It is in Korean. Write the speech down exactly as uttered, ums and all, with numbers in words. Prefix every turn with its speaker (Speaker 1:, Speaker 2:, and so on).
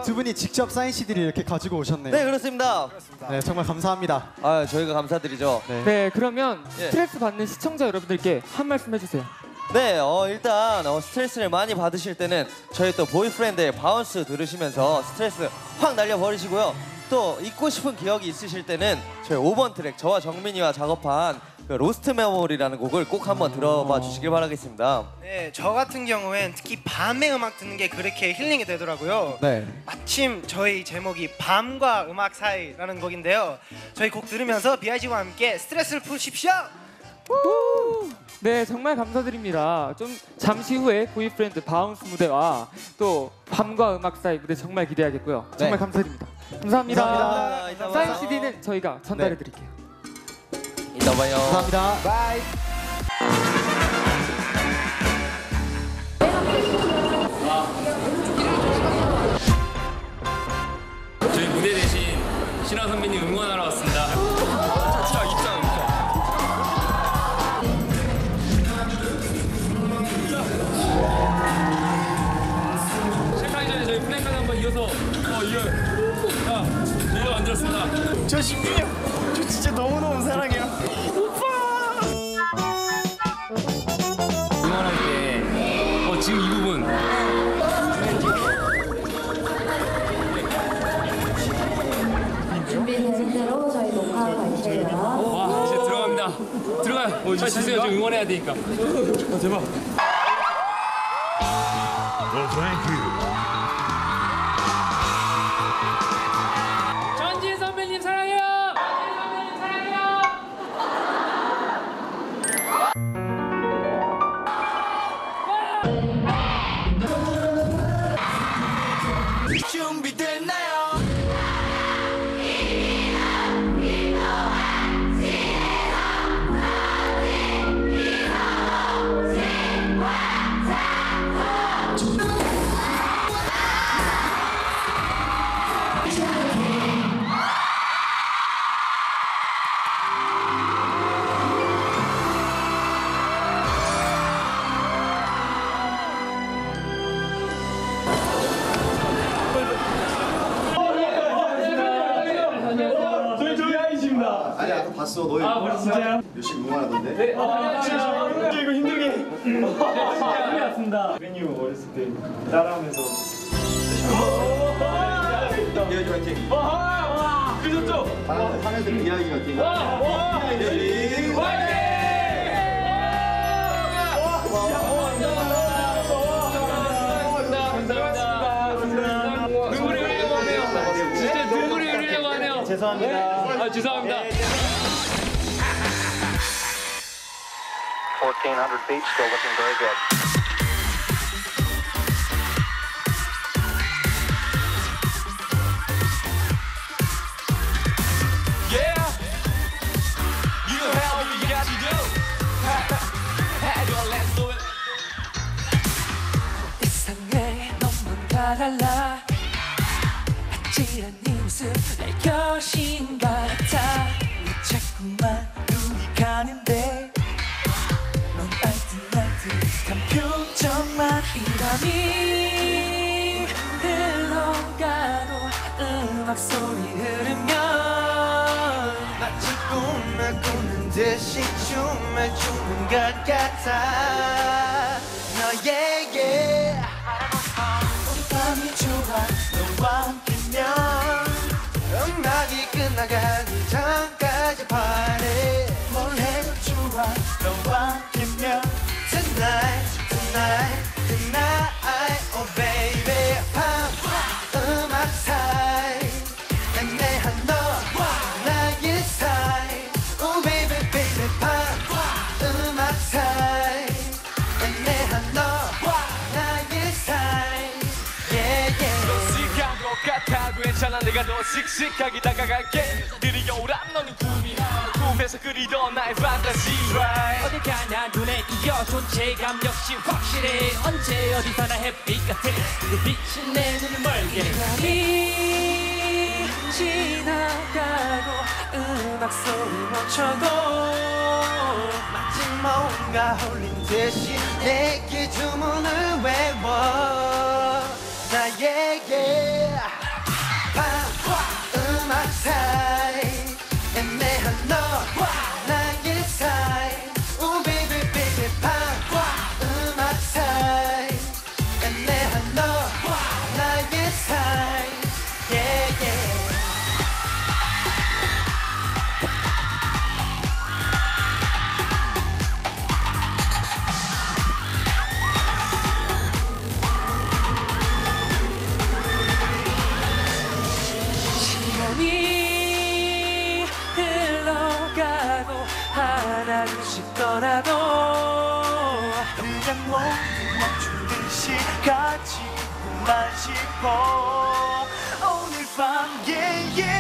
Speaker 1: 두 분이 직접 사인 씨디를 이렇게 가지고 오셨네요.
Speaker 2: 네, 그렇습니다.
Speaker 1: 네, 정말 감사합니다.
Speaker 2: 아, 저희가 감사드리죠.
Speaker 3: 네, 네 그러면
Speaker 2: 예.
Speaker 3: 스트레스 받는 시청자 여러분들께 한 말씀 해주세요.
Speaker 2: 네, 어, 일단 어, 스트레스를 많이 받으실 때는 저희 또 보이프렌드의 바운스 들으시면서 스트레스 확 날려버리시고요. 또 잊고 싶은 기억이 있으실 때는 저희 오 번 트랙 저와 정민이와 작업한 그 로스트 메모리라는 곡을 꼭 한번 들어봐 주시길 바라겠습니다.
Speaker 4: 네, 저 같은 경우엔 특히 밤에 음악 듣는 게 그렇게 힐링이 되더라고요.
Speaker 1: 네.
Speaker 4: 마침 저희 제목이 밤과 음악 사이라는 곡인데요. 저희 곡 들으면서 비아이지와 함께 스트레스를 푸십시오.
Speaker 3: 네, 정말 감사드립니다. 좀 잠시 후에 보이프렌드 바운스 무대와 또 밤과 음악 사이 무대 정말 기대하겠고요. 정말
Speaker 1: 네.
Speaker 3: 감사드립니다. 감사합니다.
Speaker 2: 감사합니다.
Speaker 3: 사인 씨디는 저희가 전달해
Speaker 1: 네.
Speaker 3: 드릴게요.
Speaker 2: 이따 봐요.
Speaker 1: 감사합니다.
Speaker 4: 바이.
Speaker 5: 저희 무대 대신 신화 선배님 응원하러 왔습니다. 자, 입장, 입장. 시작하기 전에 저희 플랜카드 한번 이어서 어, 이어. 자, 저희가 만들었습니다.
Speaker 4: 저 신빈이 형, 저 진짜 너무너무 사랑해요.
Speaker 5: 응원할 때, 어, 지금 이 부분.
Speaker 6: 준비되신 대로 저희 녹화 갈게요.
Speaker 5: 와, 이제 들어갑니다. 들어가요. 어, 빨리 주세요. 좀 응원해야 되니까. 아, 대박. 전진 선배님 사랑해요. 전진 선배님 사랑해요.
Speaker 4: 준비됐나요?
Speaker 7: 아니 아까 봤어. 너희
Speaker 5: 아, 진짜요?
Speaker 7: 열심히 응원하던데.
Speaker 5: 네, 어, 안녕하세요.
Speaker 8: 이거 힘들게 힘들게 왔습니다. 메뉴 어렸을 때 따라하면서
Speaker 7: 비아이지 화이팅.
Speaker 8: 와 그러셨죠?
Speaker 7: 하면서 비아이지 화이팅.
Speaker 8: 와
Speaker 7: 비아이지
Speaker 5: 화이팅! 눈물이 흘리려고 하네요. 진짜 눈물이 흘리려고 하네요.
Speaker 8: 죄송합니다.
Speaker 5: 아, 죄송합니다.
Speaker 9: fourteen hundred feet, still looking very good.
Speaker 5: Yeah, you know how we got to do. Hey, let's do it.
Speaker 10: 이상해 너만 다 달라 아찔한 네 모습 날 여신 같아 왜 자꾸만 눈이 가는데 넌 알듯 알듯한 표정만 이 밤이 흘러가고 음악 소리 흐르면
Speaker 4: 마치 꿈을 꾸는 듯이 춤을 추는 것 같아. 너에게
Speaker 10: 밤이 좋아 너와 함께면
Speaker 4: 음악이 끝나가기 전까지 party.
Speaker 10: 뭘 해도 좋아 너와 함께면
Speaker 4: Tonight, tonight, tonight, oh baby. 밤 음악 사이 애매한 너 나의 사이. Oh baby, baby. 밤 음악 사이 애매한 너 나의 사이. Yeah, yeah.
Speaker 5: 씩씩한 것 같아 괜찮아 내가 더 씩씩하게 다가갈게 느리오란 너는 꿈이야 꿈에서 그리던 나의 판타지 right.
Speaker 10: 어디 가나 눈에 익어 존재감 역시 확실해 언제 어디서나 햇빛 같아 그 빛이 내 눈을 멀게 해 밤이 지나가고 음악 소리 멈춰도
Speaker 4: 마치 뭔가 홀린 듯이 내게 주문을 외워. 나에게
Speaker 10: 있더라도
Speaker 5: 그냥 모두 멈추듯이 같이 있고만 싶어 오늘 밤 yeah, yeah.